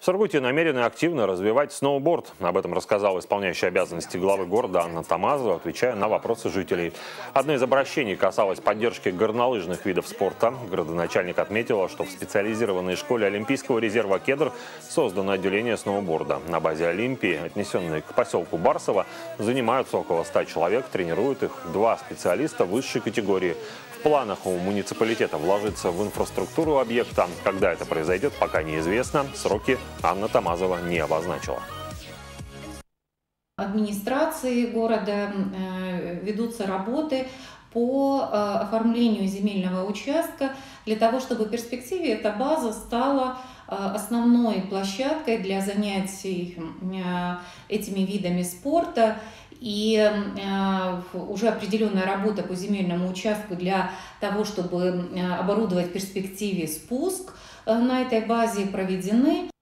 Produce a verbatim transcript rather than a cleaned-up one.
В Сургуте намерены активно развивать сноуборд. Об этом рассказал исполняющий обязанности главы города Анна Тамазова, отвечая на вопросы жителей. Одно из обращений касалось поддержки горнолыжных видов спорта. Городоначальник отметила, что в специализированной школе Олимпийского резерва «Кедр» создано отделение сноуборда. На базе Олимпии, отнесенной к поселку Барсово, занимаются около ста человек, тренируют их два специалиста высшей категории. В планах у муниципалитета вложиться в инфраструктуру объекта. Когда это произойдет, пока неизвестно. Сроки Анна Тамазова не обозначила. Администрации города ведутся работы по оформлению земельного участка для того, чтобы в перспективе эта база стала основной площадкой для занятий этими видами спорта. И уже определенная работа по земельному участку для того, чтобы оборудовать в перспективе спуск на этой базе, проведены.